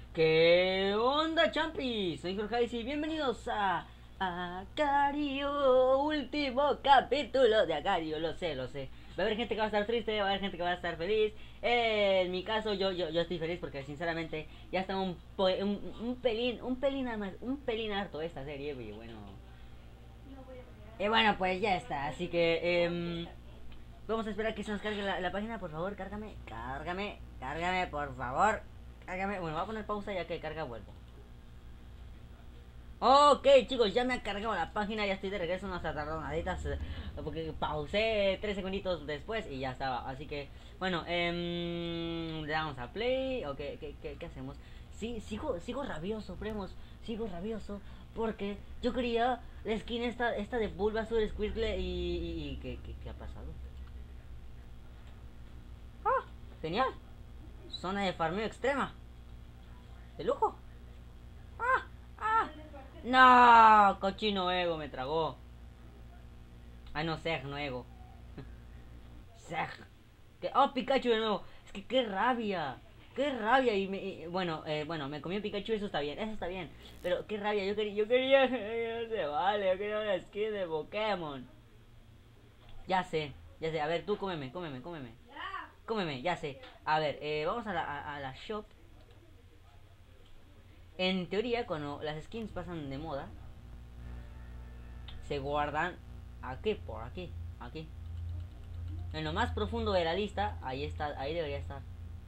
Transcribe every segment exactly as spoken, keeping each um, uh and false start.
¿Qué onda, champis? Soy Jorge y bienvenidos a Acario, último capítulo de Acario. Lo sé, lo sé. Va a haber gente que va a estar triste, va a haber gente que va a estar feliz. Eh, en mi caso, yo, yo, yo estoy feliz porque sinceramente ya está un, un, un pelín, un pelín nada más, un pelín harto esta serie. Y bueno, y bueno, pues ya está. Así que eh, vamos a esperar que se nos cargue la, la página. Por favor, cárgame, cárgame, cárgame, por favor. Cárgame. Bueno, voy a poner pausa ya que carga vuelvo. Ok, chicos, ya me ha cargado la página, ya estoy de regreso, unas tardonaditas, eh, porque pausé tres segunditos después y ya estaba. Así que, bueno, eh, le damos a play, o qué, qué, qué, qué hacemos. Sí, sigo, sigo rabioso, primos, sigo rabioso, porque yo quería la skin esta, esta de Bulbasaur, Squirtle y... y, y ¿qué, qué, ¿qué ha pasado? ¡Ah! Genial, zona de farmeo extrema, de lujo. ¡Ah! ¡Ah! No, cochino ego me tragó. Ah, no, Seg, no ego. Seg. Que, oh, Pikachu de nuevo. Es que qué rabia. Qué rabia. Y, me, y bueno, eh, bueno, me comí un Pikachu, eso está bien, eso está bien. Pero qué rabia, yo quería, yo quería, no se vale, yo quería una skin de Pokémon. Ya sé, ya sé, a ver, tú cómeme, cómeme, cómeme. Cómeme, ya sé. A ver, eh, vamos a la, a, a la shop. En teoría, cuando las skins pasan de moda, se guardan aquí, por aquí, aquí. En lo más profundo de la lista, ahí está, ahí debería estar.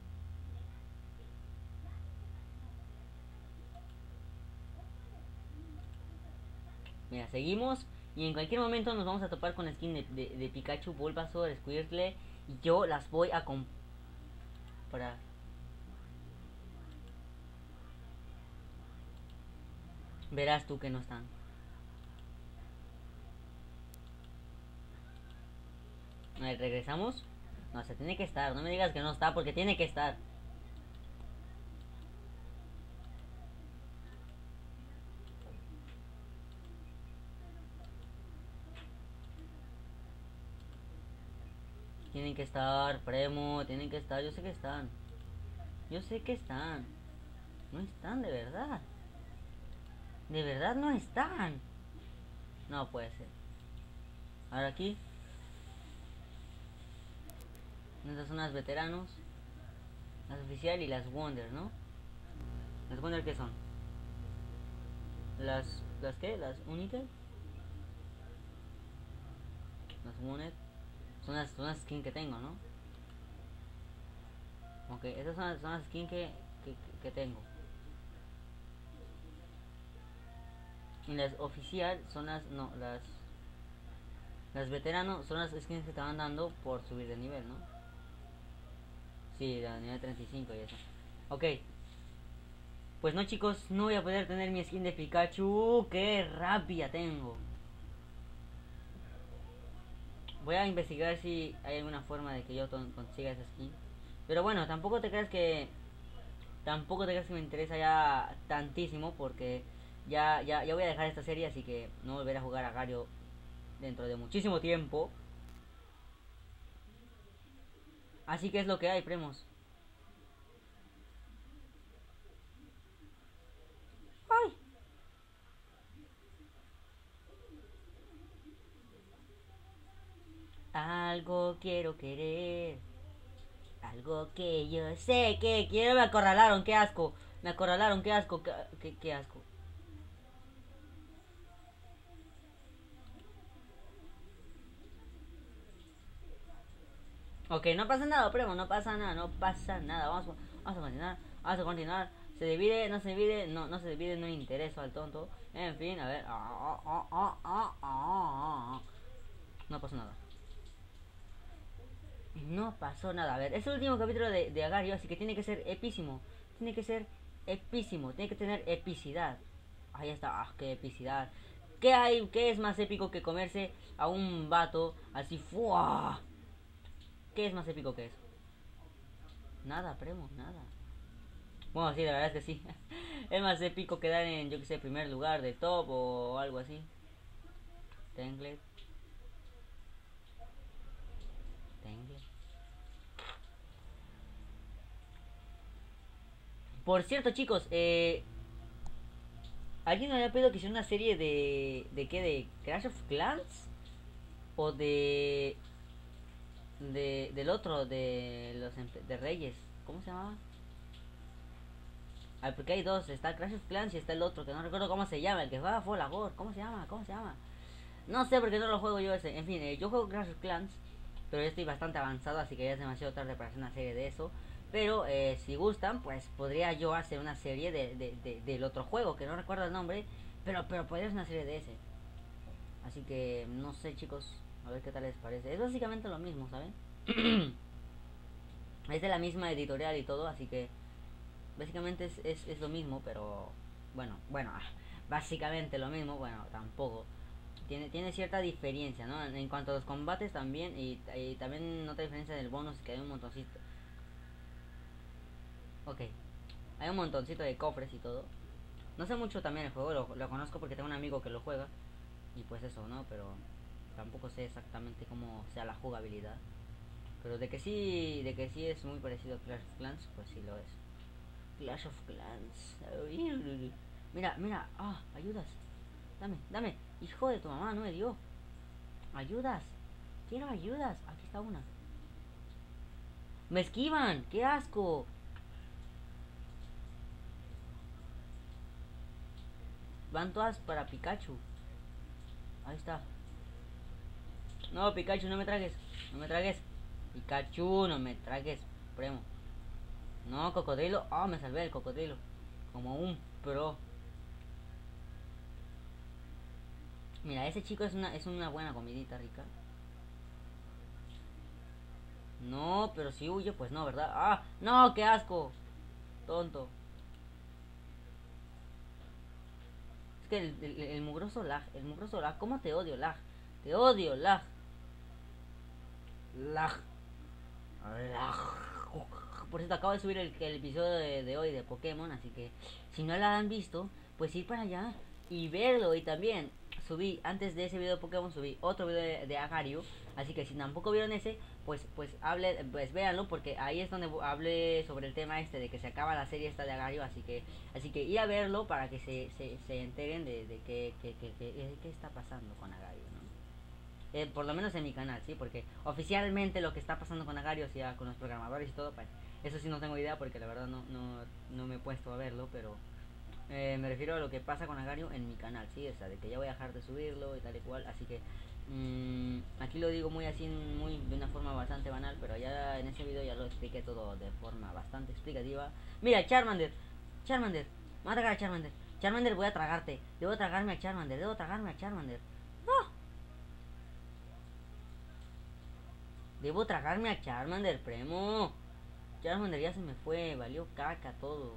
Mira, seguimos y en cualquier momento nos vamos a topar con la skin de, de, de Pikachu, Bulbasaur, Squirtle y yo las voy a comprar. Verás tú que no están. A ver, regresamos. No, se tiene que estar. No me digas que no está porque tiene que estar. Tienen que estar, Premo, tienen que estar. Yo sé que están. Yo sé que están. No están, de verdad. De verdad no están. No puede ser. Ahora aquí. Estas son las veteranos. Las oficial y las Wonder, ¿no? ¿Las Wonder qué son? Las... ¿Las qué? ¿Las United? Las Wonder. Son las, son las skins que tengo, ¿no? Ok, esas son las, son las skins que, que, que tengo. Y las oficial son las... No, las... Las veteranos son las skins que te van dando por subir de nivel, ¿no? Sí, de nivel treinta y cinco y eso. Ok. Pues no, chicos, no voy a poder tener mi skin de Pikachu. ¡Qué rabia tengo! Voy a investigar si hay alguna forma de que yo consiga esa skin. Pero bueno, tampoco te creas que... Tampoco te creas que me interesa ya tantísimo porque ya, ya, ya voy a dejar esta serie, así que no volveré a jugar a Gario dentro de muchísimo tiempo. Así que es lo que hay, primos. ¡Ay! Algo quiero querer. Algo que yo sé que quiero. Me acorralaron, qué asco. Me acorralaron, qué asco. Qué, qué, qué asco. Ok, no pasa nada, primo, no pasa nada, no pasa nada. Vamos, vamos a continuar, vamos a continuar. Se divide, no se divide, no, no se divide, no interesa al tonto. En fin, a ver. No pasó nada. No pasó nada. A ver, es el último capítulo de, de Agario, así que tiene que ser epísimo. Tiene que ser epísimo, tiene que tener epicidad. Ahí está, ah, qué epicidad. ¿Qué hay? ¿Qué es más épico que comerse a un vato así? ¡Fua! ¿Qué es más épico que eso? Nada, primo, nada. Bueno, sí, la verdad es que sí. Es más épico quedar en, yo que sé, primer lugar de top o algo así. Tenglet. Tenglet. Por cierto, chicos, eh, alguien me había pedido que hiciera una serie de... ¿De qué? ¿De Clash of Clans? O de... de del otro, de los de Reyes. ¿Cómo se llamaba? Ah, porque hay dos, está Clash of Clans y está el otro, que no recuerdo cómo se llama, el que juega fue Lagor, ¿cómo se llama? ¿Cómo se llama? No sé porque no lo juego yo ese. En fin, eh, yo juego Clash of Clans, pero ya estoy bastante avanzado, así que ya es demasiado tarde para hacer una serie de eso. Pero eh, si gustan, pues podría yo hacer una serie de, de, de, del otro juego, que no recuerdo el nombre, pero, pero podría ser una serie de ese. Así que no sé, chicos, a ver qué tal les parece. Es básicamente lo mismo, ¿saben? Es de la misma editorial y todo, así que básicamente es, es, es lo mismo, pero bueno, bueno, básicamente lo mismo, bueno, tampoco. Tiene, tiene cierta diferencia, ¿no? En, en cuanto a los combates también, y, y también nota diferencia en el bonus, que hay un montoncito. Ok, hay un montoncito de cofres y todo. No sé mucho también el juego, lo, lo conozco porque tengo un amigo que lo juega. Y pues eso, ¿no? Pero tampoco sé exactamente cómo sea la jugabilidad. Pero de que sí, de que sí es muy parecido a Clash of Clans, pues sí lo es. Clash of Clans. Mira, mira, ah, ayudas. Dame, dame. Hijo de tu mamá, no me dio. Ayudas. Quiero ayudas. Aquí está una. Me esquivan. ¡Qué asco! Van todas para Pikachu. Ahí está. No, Pikachu, no me tragues. No me tragues. Pikachu, no me tragues. Premo. No, cocodrilo. Ah, oh, me salvé del cocodrilo. Como un pro. Mira, ese chico es una, es una buena comidita rica. No, pero si huye, pues no, ¿verdad? ¡Ah! ¡No! ¡Qué asco! Tonto. Es que el, el, el mugroso lag, el mugroso lag. ¿Cómo te odio, lag? Te odio, lag. Lag. Lag. Por cierto, acabo de subir el, el episodio de, de hoy de Pokémon, así que si no la han visto, pues ir para allá y verlo. Y también subí, antes de ese video de Pokémon, subí otro video de, de Agario. Así que si tampoco vieron ese, pues pues hable, pues véanlo, porque ahí es donde hablé sobre el tema este de que se acaba la serie esta de Agario. Así que así que ir a verlo para que se, se, se enteren de, de qué, qué, qué, qué, qué está pasando con Agario, ¿no? Eh, por lo menos en mi canal, sí, porque oficialmente lo que está pasando con Agario, o sea, con los programadores y todo, pues eso sí no tengo idea porque la verdad no, no, no me he puesto a verlo, pero eh, me refiero a lo que pasa con Agario en mi canal, sí, o sea, de que ya voy a dejar de subirlo y tal y cual, así que mmm, aquí lo digo muy así, muy de una forma bastante banal, pero ya en ese video ya lo expliqué todo de forma bastante explicativa. Mira, Charmander, Charmander, me voy a tragar a Charmander, Charmander, voy a tragarte, debo tragarme a Charmander, debo tragarme a Charmander. ¡Oh! Debo tragarme a Charmander, primo. Charmander ya se me fue, valió caca todo.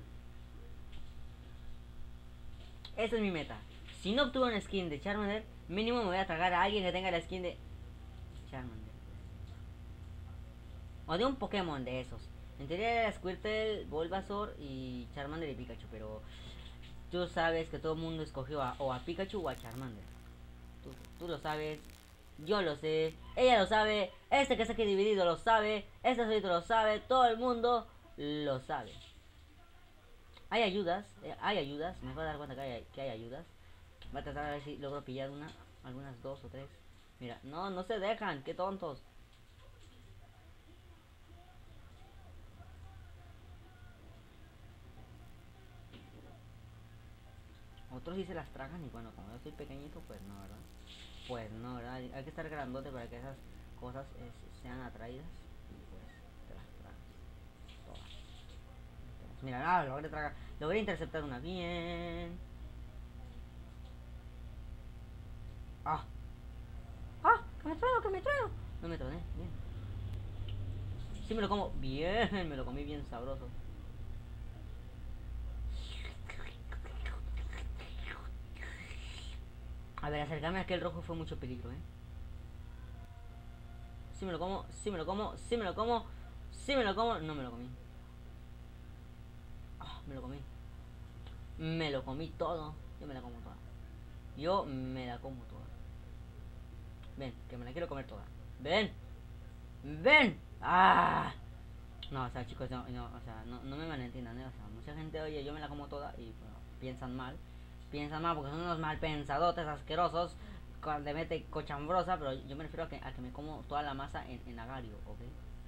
Esa es mi meta. Si no obtuve una skin de Charmander, mínimo me voy a tragar a alguien que tenga la skin de Charmander. O de un Pokémon de esos. En teoría era Squirtle, Bulbasaur y Charmander y Pikachu, pero tú sabes que todo el mundo escogió a, o a Pikachu o a Charmander. Tú, tú lo sabes, yo lo sé, ella lo sabe, este que está aquí dividido lo sabe, este solito lo sabe, todo el mundo lo sabe. Hay ayudas, eh, hay ayudas, me voy a dar cuenta que hay, que hay ayudas. Voy a tratar a ver si logro pillar una, algunas dos o tres. Mira, no, no se dejan, qué tontos. Otros sí se las tragan y bueno, como yo soy pequeñito, pues no, ¿verdad? Pues no, ¿verdad? Hay que estar grandote para que esas cosas eh, sean atraídas. Y pues te las tragas todas. Mira, nada, logré tragar. Logré interceptar una bien. ¡Ah! ¡Ah! ¡Que me traigo, que me traigo! No me troné, bien. Sí me lo como bien, me lo comí bien sabroso. A ver, acercarme a aquel rojo fue mucho peligro, eh. Si me lo como, si me lo como, si me lo como, si me lo como, no me lo comí. Ah, me lo comí. Me lo comí todo. Yo me la como toda. Yo me la como toda. Ven, que me la quiero comer toda. Ven. Ven. Ah. No, o sea, chicos, no, no o sea, no, no me malentiendan, ¿eh? O sea, mucha gente gente, oye, yo me la como toda, y bueno, piensan mal. Piensan mal porque son unos malpensadotes asquerosos, de mete cochambrosa, pero yo me refiero a que, a que me como toda la masa en, en agario, ¿ok?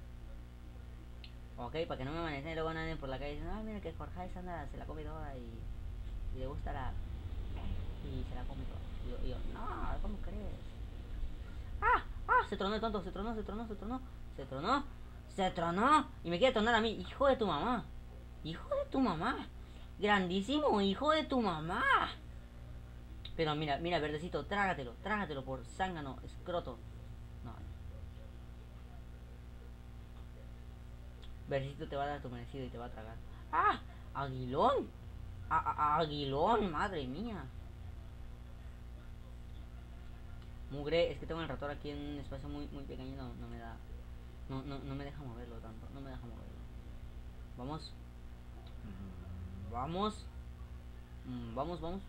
Ok, para que no me amanecen y luego nadie por la calle dicen, ah, mira que Jorge Sandra se la come toda y, y le gusta la... y se la come toda. Y yo, y yo no, ¿cómo crees? ¡Ah! ¡Ah! Se tronó el tonto, se tronó, se tronó, se tronó, se tronó, se tronó. Y me quiere tronar a mí, hijo de tu mamá. Hijo de tu mamá. Grandísimo hijo de tu mamá. Pero mira, mira, verdecito, trágatelo, trágatelo por zángano, escroto. No. Verdecito te va a dar tu merecido y te va a tragar. ¡Ah! ¡Aguilón! A -a ¡Aguilón! ¡Madre mía! Mugre, es que tengo el ratón aquí en un espacio muy, muy pequeño, no, no me da... No, no, no me deja moverlo tanto, no me deja moverlo. Vamos. Vamos. Vamos, vamos.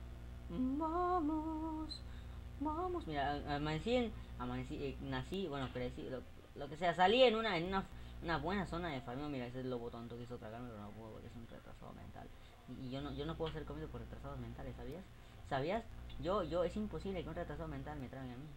Vamos. Vamos. Mira, amanecí en... Amanecí, eh, nací, bueno, crecí, lo, lo que sea, salí en una, en una, una buena zona de farmeo. Mira, ese es el lobo tonto que hizo tragarme, pero no puedo porque es un retrasado mental. Y, y yo no yo no puedo ser comido por retrasados mentales, ¿sabías? ¿Sabías? Yo, yo, es imposible que un retrasado mental me trague a mí.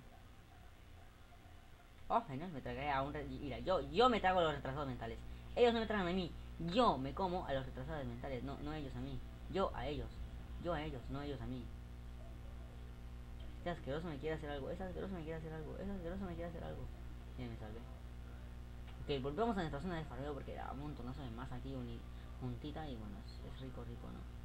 Oh, genial, me tragaré a un... Re Mira, yo, yo me trago a los retrasados mentales. Ellos no me tragan a mí. Yo me como a los retrasados mentales. No, no ellos a mí. Yo a ellos. Yo a ellos, no ellos a mí. Este asqueroso me quiere hacer algo. Este asqueroso me quiere hacer algo. Este asqueroso me quiere hacer algo. Y me salvé. Ok, volvemos a nuestra zona de farmeo porque era un montonazo de masa aquí juntita. Y bueno, es, es rico, rico, ¿no?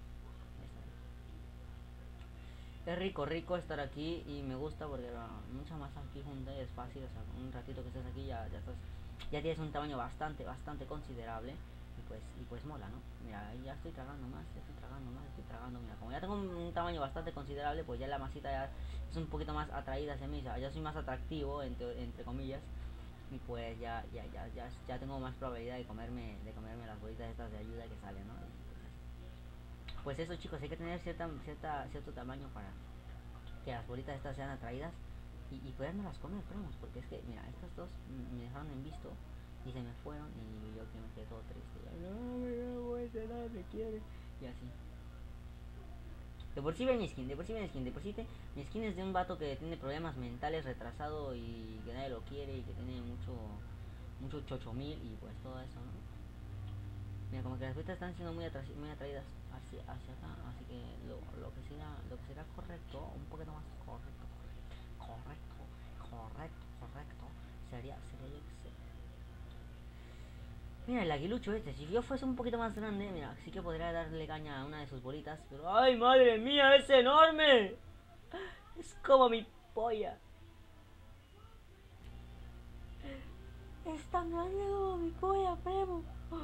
Es rico, rico estar aquí y me gusta porque uh, mucha masa aquí junta y es fácil, o sea, un ratito que estés aquí ya, ya estás, ya tienes un tamaño bastante, bastante considerable y pues, y pues mola, ¿no? Mira, ya estoy tragando más, ya estoy tragando más, estoy tragando, mira, como ya tengo un, un tamaño bastante considerable, pues ya la masita ya es un poquito más atraída hacia mí, o sea, ya soy más atractivo, entre, entre comillas, y pues ya, ya, ya, ya, ya tengo más probabilidad de comerme, de comerme las bolitas estas de ayuda que salen, ¿no? Pues eso, chicos, hay que tener cierta, cierta, cierto tamaño para que las bolitas estas sean atraídas y, y podernos las comer, promos, porque es que, mira, estas dos me dejaron en visto y se me fueron y yo que me quedé todo triste. Ya, no, no, ese no me quiere. Y así. De por sí ve mi skin, de por sí ve mi skin, de por sí te, mi skin es de un vato que tiene problemas mentales, retrasado y que nadie lo quiere y que tiene mucho, mucho chochomil y pues todo eso, ¿no? Mira, como que las bolitas están siendo muy, atra muy atraídas hacia, hacia acá, así que lo, lo que será, lo que será correcto, un poquito más correcto, correcto, correcto, correcto, sería, sería yo que sé. Mira, el aguilucho este, si yo fuese un poquito más grande, mira, sí que podría darle caña a una de sus bolitas, pero ¡ay, madre mía, es enorme! Es como mi polla. Es tan grande como mi polla, primo.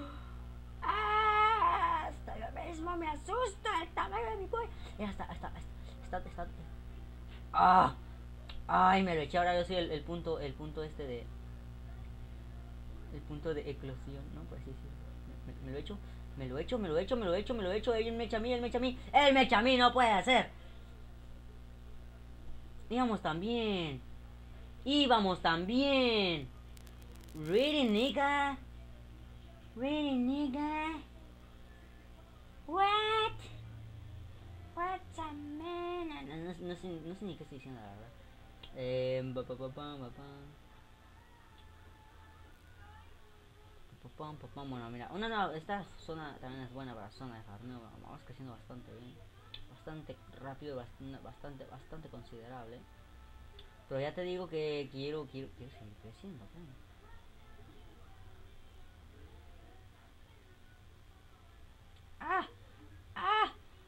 ¡Ah! Hasta yo mismo me asusta el tamaño de mi polla. Ya está, está, está, está, está. ¡Ah! Ay, me lo eché, ahora yo soy el, el punto, el punto este de... El punto de eclosión, ¿no? Por así decirlo. Me, me, me lo he hecho, me lo he hecho, me lo he hecho, me lo he hecho, me lo he hecho. Él me echa a mí, él me echa a mí. Él me echa a mí, no puede ser. Íbamos también. Íbamos también. Really, nigga? Really, nigga? What? What's a man? No, no, no, sé, no sé ni qué estoy diciendo, la verdad. Eh, pa, pa, pa, pa, pa, pa. Pum, pum, pum. Bueno, mira, una nueva, esta zona también es buena para zona de farmeo. Vamos creciendo bastante bien, bastante rápido, bastante, bastante, bastante considerable. Pero ya te digo que quiero, quiero, quiero seguir creciendo, ¿no? ¡Ah! ¡Ah!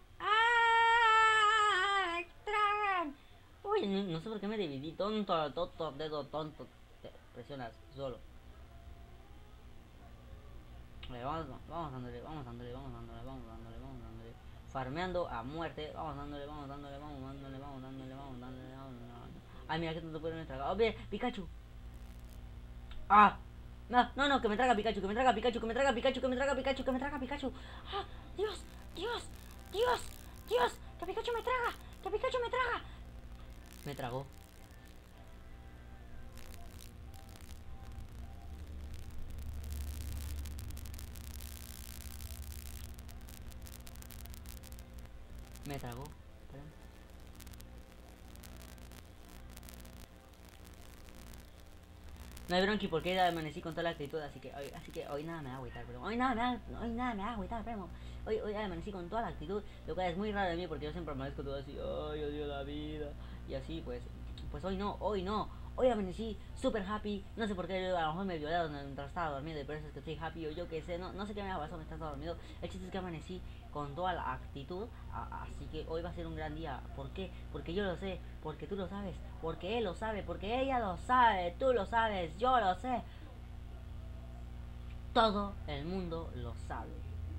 ¡Ah! ¡Tragan! Uy, no, no sé por qué me dividí. Tonto, tonto, dedo tonto. Te presionas solo. Vale, vamos, vamos dándole, vamos dándole, vamos dándole, vamos dándole, vamos dándole. Farmeando a muerte. Vamos dándole, vamos dándole, vamos dándole, vamos dándole, vamos dándole, vamos dándole. Ay, mira que tonto puede me tragar. ¡Oh, bien! ¡Pikachu! ¡Ah! No, no, no, que me traga Pikachu, que me traga Pikachu, que me traga Pikachu, que me traga Pikachu, que me traga Pikachu. ¡Ah! ¡Dios! ¡Dios! ¡Dios! ¡Dios! ¡Que Pikachu me traga! ¡Que Pikachu me traga! Me tragó. Me tragó. No hay bronqui porque amanecí con toda la actitud, así que hoy, así que hoy nada me va a agüitar, pero hoy nada me va, hoy nada me va a agüitar, primo. Hoy, hoy amanecí con toda la actitud, lo cual es muy raro de mí porque yo siempre amanezco todo así, ay, odio la vida. Y así pues, pues hoy no, hoy no. Hoy amanecí super happy, no sé por qué, yo a lo mejor me violaron mientras estaba dormido y por eso es que estoy happy o yo qué sé, no, no sé qué me ha pasado mientras estaba dormido. El chiste es que amanecí con toda la actitud, a, así que hoy va a ser un gran día. ¿Por qué? Porque yo lo sé, porque tú lo sabes, porque él lo sabe, porque ella lo sabe, tú lo sabes, yo lo sé. Todo el mundo lo sabe.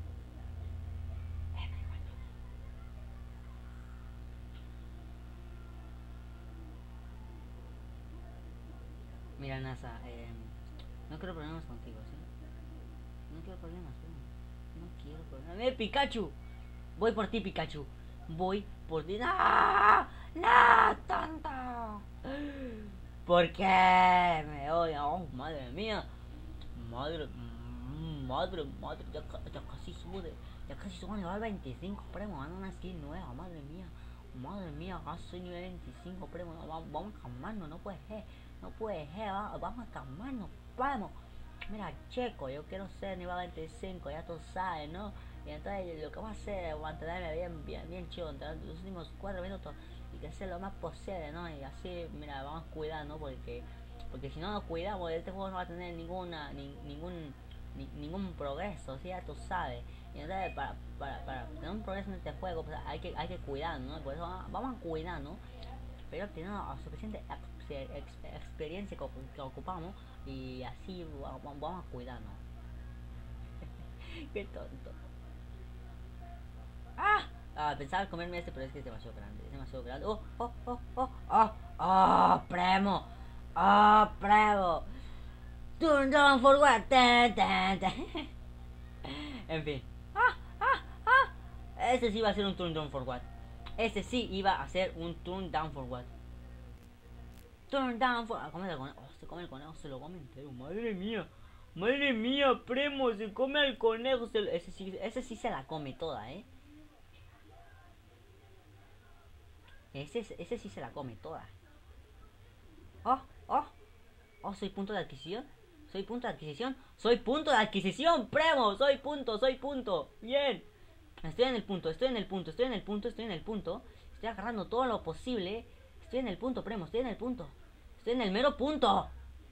Mira, NASA, eh, no quiero problemas contigo, ¿sí? No quiero problemas, ¿sí? No quiero problemas. ¡Eh, Pikachu! Voy por ti, Pikachu. Voy por ti. ¡No! ¡No, tonto! ¿Por qué me odia? Oh, madre mía. Madre, madre, madre. Ya, ya casi sube. Ya casi sube a nivel veinticinco, primo. Anda una skin nueva, madre mía. Madre mía, casi soy nivel veinticinco, primo. Vamos, vamos a calmarnos, no puede ser. No puede ser, vamos a calmarnos, vamos. Mira, Checo, yo quiero ser nivel veinticinco, ya tú sabes, ¿no? Y entonces lo que vamos a hacer es mantenerme bien, bien, bien chido durante los últimos cuatro minutos y crecer lo más posible, ¿no? Y así, mira, vamos a cuidar, ¿no? Porque, porque si no nos cuidamos, este juego no va a tener ninguna, ni, ningún, ni, ningún progreso, ¿sí? Ya tú sabes. Y entonces, para, para, para tener un progreso en este juego, pues hay que, hay que cuidar, ¿no? Por eso vamos a cuidar, ¿no? Pero teniendo suficiente ex, ex, experiencia que, que ocupamos y así vamos, vamos a cuidarnos. Qué tonto. ¡Ah! Ah, pensaba comerme este, pero es que es demasiado grande. Es demasiado grande. ¡Oh, oh, oh, oh! ¡Oh, oh, primo! ¡Oh, primo! ¡Turn down for what? En fin. ¡Ah, ah, ah! Este sí iba a ser un turn down for what. Este sí iba a ser un turn down for what. Turn down for... Ah, come el conejo. Oh, se come el conejo, se lo come entero. Madre mía. Madre mía, primo, se come al conejo. Se... Ese, sí, ese sí se la come toda, ¿eh? Ese, ese sí se la come toda. Oh, oh. Oh, soy punto de adquisición. Soy punto de adquisición. Soy punto de adquisición, primo. Soy punto, soy punto. Bien. Estoy en el punto, estoy en el punto, estoy en el punto, estoy en el punto. Estoy agarrando todo lo posible. Estoy en el punto, primo, estoy en el punto. Estoy en el mero punto.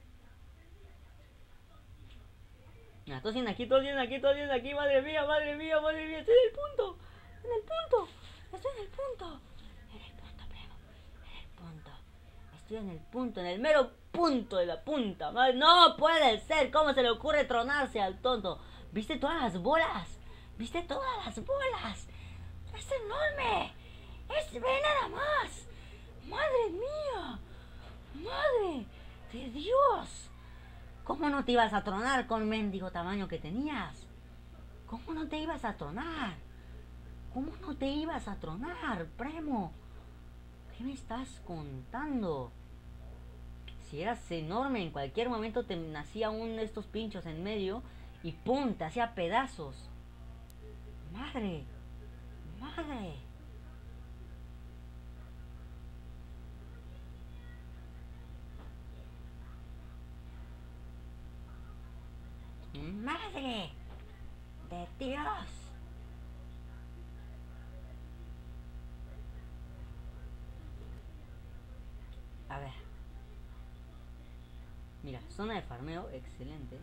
Mira, todos vienen aquí, todos vienen aquí, todos vienen aquí. Madre mía, madre mía, madre mía. Estoy en el punto. En el punto. Estoy en el punto. En el punto, primo. En el punto. Estoy en el punto, en el mero punto de la punta. Madre, no puede ser. ¿Cómo se le ocurre tronarse al tonto? ¿Viste todas las bolas? ¿Viste todas las bolas? Es enorme. Es, ve nada más. Madre mía. Madre de Dios. ¿Cómo no te ibas a tronar con el mendigo tamaño que tenías? ¿Cómo no te ibas a tronar? ¿Cómo no te ibas a tronar, primo? ¿Qué me estás contando? Si eras enorme, en cualquier momento te nacía uno de estos pinchos en medio y ¡pum! Te hacía pedazos. Madre, madre. Madre de Dios. A ver. Mira, zona de farmeo, excelente.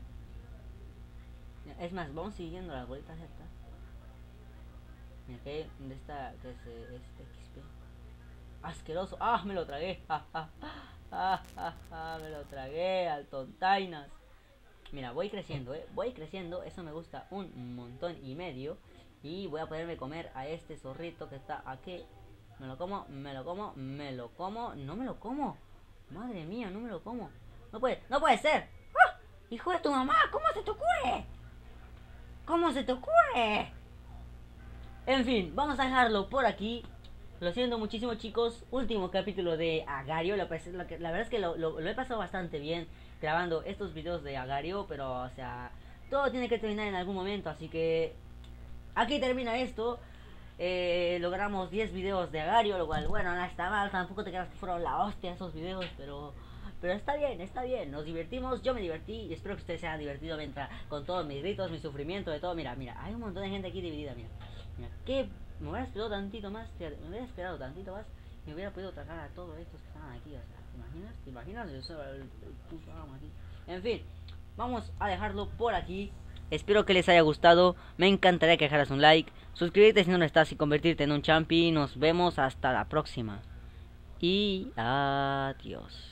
Es más, vamos siguiendo las bolitas estas. Mira, que hay de esta, que es, es X P. Asqueroso. Ah, me lo tragué. Ah, ah, ah, ah, ah, me lo tragué al tontainas. Mira, voy creciendo, eh. Voy creciendo. Eso me gusta un montón y medio. Y voy a poderme comer a este zorrito que está aquí. Me lo como, me lo como, me lo como. No me lo como. Madre mía, no me lo como. No puede, no puede ser. ¡Ah! Hijo de tu mamá, ¿cómo se te ocurre? ¿Cómo se te ocurre? En fin, vamos a dejarlo por aquí. Lo siento muchísimo, chicos. Último capítulo de Agario. La, la, la verdad es que lo, lo, lo he pasado bastante bien grabando estos videos de Agario. Pero, o sea, todo tiene que terminar en algún momento. Así que aquí termina esto. Eh, logramos diez videos de Agario, lo cual, bueno, no está mal. Tampoco te creas que fueron la hostia esos videos, pero... Pero está bien, está bien, nos divertimos, yo me divertí y espero que ustedes se hayan divertido mientras con todos mis gritos, mi sufrimiento, de todo. Mira, mira, hay un montón de gente aquí dividida, mira. Mira, que me hubiera esperado tantito más, fíjate, me hubiera esperado tantito más y me hubiera podido tragar a todos estos que estaban aquí, o sea, ¿te imaginas? ¿Te imaginas? Yo soy el, el puto amo aquí. En fin, vamos a dejarlo por aquí. Espero que les haya gustado, me encantaría que dejaras un like, suscribirte si no lo estás y convertirte en un champi. Nos vemos hasta la próxima. Y adiós.